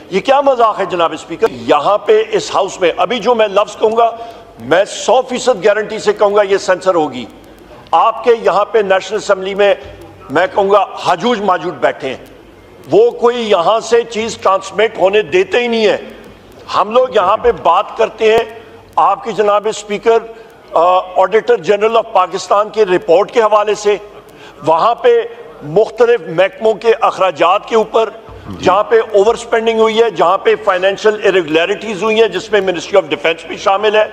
ये क्या मजाक है जनाब स्पीकर? यहाँ पे इस हाउस में अभी जो मैं लफ्ज कहूंगा, मैं 100% गारंटी से कहूंगा ये सेंसर होगी। आपके यहाँ पे नेशनल असेंबली में मैं कहूंगा हाजूज माजूद बैठे हैं, वो कोई यहाँ से चीज ट्रांसमिट होने देते ही नहीं है। हम लोग यहाँ पे बात करते हैं आपकी जनाब speaker auditor general of Pakistan की रिपोर्ट के हवाले से, वहां पे मुख्तलिफ महकमों के अखराजात के ऊपर जहां पे ओवर स्पेंडिंग हुई है, जहां पे फाइनेंशियल इरेगुलरिटीज हुई है, जिसमें मिनिस्ट्री ऑफ डिफेंस भी शामिल है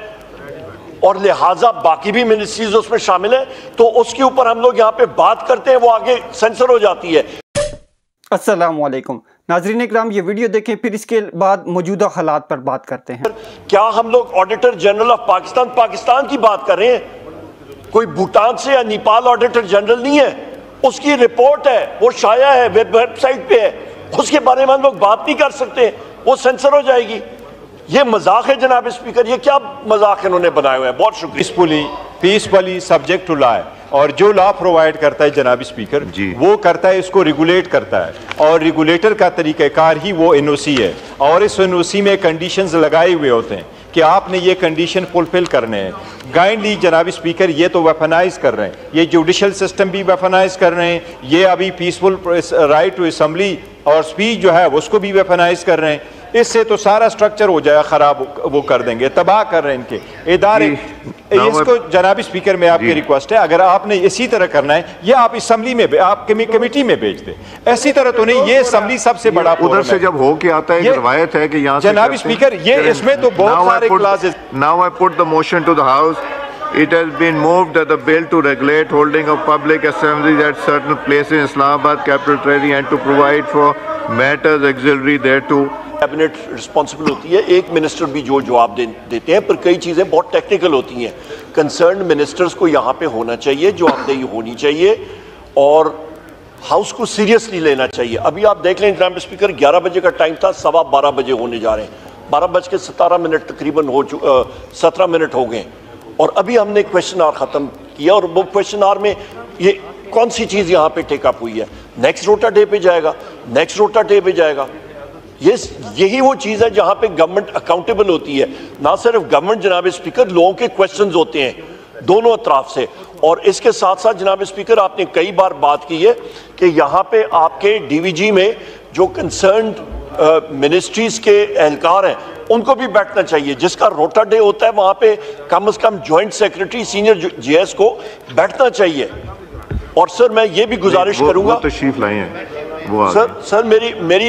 और लिहाजा बाकी भी मिनिस्ट्रीज उसमें शामिल है, तो उसके ऊपर हम लोग यहाँ पे बात करते हैं, वो आगे सेंसर हो जाती है। अस्सलामुअलैकुम नाज़रीन इकराम, ये वीडियो देखें, फिर इसके बाद मौजूदा हालात पर बात करते हैं। क्या हम लोग ऑडिटर जनरल ऑफ पाकिस्तान की बात कर रहे हैं? कोई भूटान से या नेपाल ऑडिटर जनरल नहीं है, उसकी रिपोर्ट है, वो शाया है, वेबसाइट पे है, उसके बारे में हम लोग बात नहीं कर सकते, वो सेंसर हो जाएगी। ये मजाक है जनाब स्पीकर, ये क्या मजाक इन्होंने बनाए हुए हैं? बहुत शुक्रिया। पीसफुली सब्जेक्ट टू लॉ, और जो लॉ प्रोवाइड करता है जनाब स्पीकर वो करता है, इसको रेगुलेट करता है, और रेगुलेटर का तरीक़ाकार ही वो एनओसी है, और इस एनओसी में कंडीशंस लगाए हुए होते हैं कि आपने ये कंडीशन फुलफिल करने हैं। गाइडली जनाब स्पीकर ये तो वेपनाइज कर रहे हैं, ये जुडिशल सिस्टम भी वेपनाइज कर रहे हैं, ये अभी पीसफुल राइट टू असेंबली और स्पीच जो है उसको भी वेपनाइज कर रहे हैं। इससे तो सारा स्ट्रक्चर हो जाएगा खराब, वो कर देंगे, तबाह कर रहे हैं इनके इदारे। इसको जनाब स्पीकर में आपकी रिक्वेस्ट है, अगर आपने इसी तरह करना है, ये आप असेंबली में, आप कमेटी में भेज दें, ऐसी तरह तो नहीं। ये असेंबली सबसे बड़ा उधर से जब हो के आता है, रवायत है कि यहाँ जनाब स्पीकर ये इसमें तो बहुत सारे classes. Now I put the motion to the house. It has been moved that the bill to regulate holding of public assemblies at certain places in Islamabad capital territory and to provide for matters auxiliary thereto. Cabinet responsible होती है, एक minister भी जो जवाब देते हैं, पर कई चीज़ें बहुत टेक्निकल होती हैं। कंसर्न मिनिस्टर्स को यहाँ पे होना चाहिए, जवाबदेही होनी चाहिए और हाउस को सीरियसली लेना चाहिए। अभी आप देख लें जनाब स्पीकर, 11 बजे का टाइम था, 12:15 बजे होने जा रहे हैं, 12:17 तकरीबन 17 मिनट हो गए, और अभी हमने क्वेश्चन आवर ख़त्म किया, और वो क्वेश्चन आवर में ये कौन सी चीज़ यहाँ पे टेकअप हुई है? नेक्स्ट रोटा डे पे जाएगा, नेक्स्ट रोटा डे पे जाएगा। यही वो चीज़ है जहाँ पे गवर्नमेंट अकाउंटेबल होती है। ना सिर्फ गवर्नमेंट जनाब स्पीकर, लोगों के क्वेश्चंस होते हैं दोनों अतराफ से। और इसके साथ साथ जनाब स्पीकर, आपने कई बार बात की है कि यहाँ पे आपके डीवीजी में जो कंसर्न्ड मिनिस्ट्रीज के एहलकार हैं उनको भी बैठना चाहिए। जिसका रोटा डे होता है वहाँ पे कम से कम जॉइंट सेक्रेटरी सीनियर जीएस को बैठना चाहिए। और सर मैं ये भी गुजारिश करूँगा, तशरीफ लाए हैं सर मेरी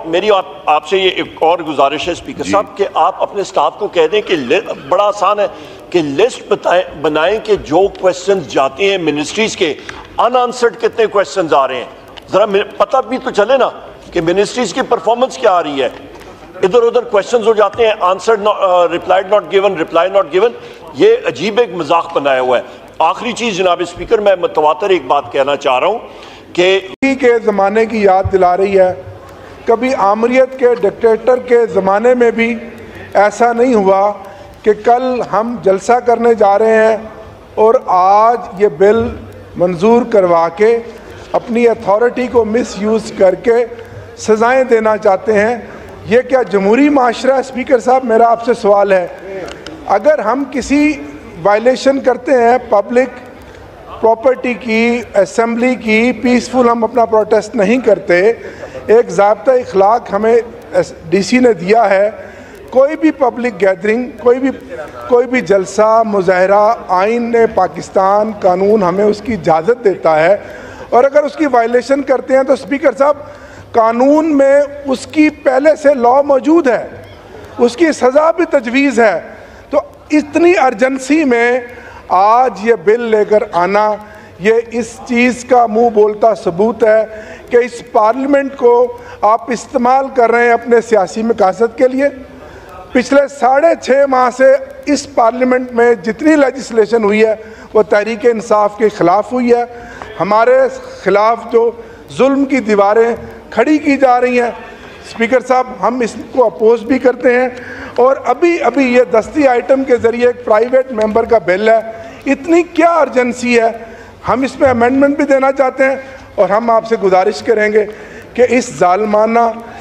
आपसे ये एक और गुजारिश है स्पीकर साहब, कि आप अपने स्टाफ को कह दें कि बड़ा आसान है कि लिस्ट बनाएं कि जो क्वेश्चंस जाते हैं मिनिस्ट्रीज के, अनआंसर्ड कितने क्वेश्चंस आ रहे हैं, जरा पता भी तो चले ना कि मिनिस्ट्रीज की परफॉर्मेंस क्या आ रही है। इधर उधर क्वेश्चंस हो जाते हैं, answered replied not given, reply not given, ये अजीब एक मजाक बनाया हुआ है। आखिरी चीज जनाब स्पीकर, मैं मुतवातर एक बात कहना चाह रहा हूँ कि के ज़माने की याद दिला रही है। कभी आमरीत के डिक्टेटर के ज़माने में भी ऐसा नहीं हुआ कि कल हम जलसा करने जा रहे हैं और आज ये बिल मंजूर करवा के अपनी अथॉरिटी को मिसयूज़ करके सज़ाएं देना चाहते हैं। ये क्या जमहूरी माशरा है? स्पीकर साहब मेरा आपसे सवाल है, अगर हम किसी वायलेशन करते हैं पब्लिक प्रॉपर्टी की, असेंबली की, पीसफुल हम अपना प्रोटेस्ट नहीं करते, एक ज़ाब्ता इखलाक हमें डीसी ने दिया है, कोई भी पब्लिक गैदरिंग, कोई भी जलसा मुजाहरा, आइन पाकिस्तान कानून हमें उसकी इजाज़त देता है, और अगर उसकी वायलेशन करते हैं तो स्पीकर साहब कानून में उसकी पहले से लॉ मौजूद है, उसकी सज़ा भी तजवीज़ है। तो इतनी अर्जेंसी में आज ये बिल लेकर आना, ये इस चीज़ का मुंह बोलता सबूत है कि इस पार्लियामेंट को आप इस्तेमाल कर रहे हैं अपने सियासी मकासद के लिए। पिछले 6.5 माह से इस पार्लियामेंट में जितनी लेजिस्लेशन हुई है वो तहरीक इंसाफ के ख़िलाफ़ हुई है। हमारे ख़िलाफ़ जो जुल्म की दीवारें खड़ी की जा रही हैं, स्पीकर साहब हम इसको अपोज भी करते हैं। और अभी ये दस्ती आइटम के ज़रिए एक प्राइवेट मेंबर का बिल है, इतनी क्या अर्जेंसी है? हम इसमें अमेंडमेंट भी देना चाहते हैं और हम आपसे गुजारिश करेंगे कि इस जालमाना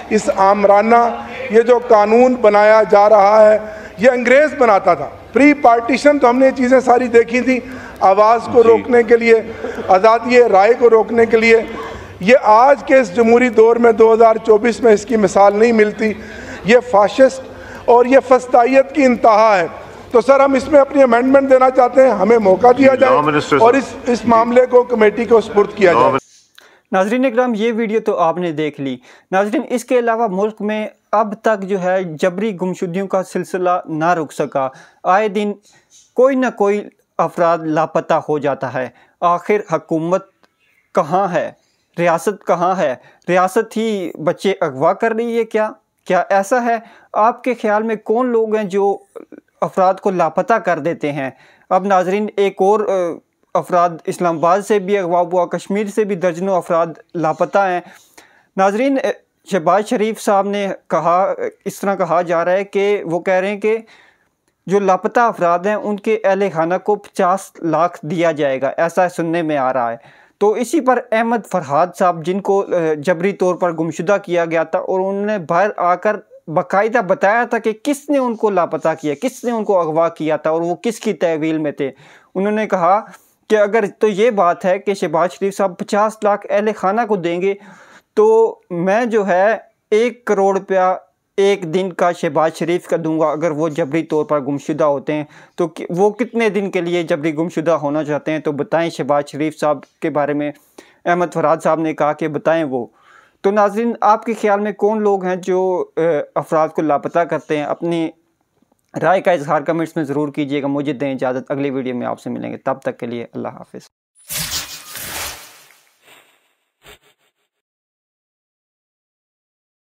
इस आमराना ये जो कानून बनाया जा रहा है ये अंग्रेज़ बनाता था। प्री पार्टीशन तो हमने ये चीज़ें सारी देखी थी, आवाज़ को रोकने के लिए, आज़ादी राय को रोकने के लिए। ये आज के इस जमहूरी दौर में 2024 में इसकी मिसाल नहीं मिलती। ये फाशिस्ट और ये फस्तायत की इंतहा है। तो सर हम इसमें अपनी अमेंडमेंट देना चाहते हैं, हमें मौका दिया जाए और इस मामले को कमेटी को सुपुर्द किया जाए। नाज़रीन इकराम, ये वीडियो तो आपने देख ली। नाज़रीन, इसके अलावा मुल्क में अब तक जो है जबरी गुमशुदगियों का सिलसिला ना रुक सका। आए दिन कोई ना कोई अफराद लापता हो जाता है। आखिर हुकूमत कहाँ है? रियासत कहाँ है? रियासत ही बच्चे अगवा कर रही है क्या? क्या ऐसा है? आपके ख्याल में कौन लोग हैं जो अफराद को लापता कर देते हैं? अब नाज़रीन, एक और अफराद इस्लामाबाद से भी अगवा हुआ, कश्मीर से भी दर्जनों अफराद लापता हैं। नाज़रीन, शहबाज शरीफ साहब ने कहा, इस तरह कहा जा रहा है कि वो कह रहे हैं कि जो लापता अफराद हैं उनके अहल खाना को 50 लाख दिया जाएगा, ऐसा सुनने में आ रहा है। तो इसी पर अहमद फरहाद साहब, जिनको जबरी तौर पर गुमशुदा किया गया था, और उन्होंने बाहर आकर बाकायदा बताया था कि किसने उनको लापता किया, किसने उनको अगवा किया था और वो किसकी तहवील में थे। उन्होंने कहा कि अगर तो ये बात है कि शहबाज शरीफ साहब 50 लाख अहल खाना को देंगे तो मैं जो है 1 करोड़ रुपया एक दिन का शहबाज शरीफ का दूंगा। अगर वो जबरी तौर पर गुमशुदा होते हैं तो वो कितने दिन के लिए जबरी गुमशुदा होना चाहते हैं, तो बताएं शहबाज शरीफ साहब के बारे में अहमद फरहाद साहब ने कहा कि बताएं वो। तो नाज़रीन, आपके ख्याल में कौन लोग हैं जो अफराद को लापता करते हैं? अपनी राय का इजहार कमेंट्स में ज़रूर कीजिएगा। मुझे दें इजाज़त, अगली वीडियो में आपसे मिलेंगे। तब तक के लिए अल्लाह हाफ़िज़।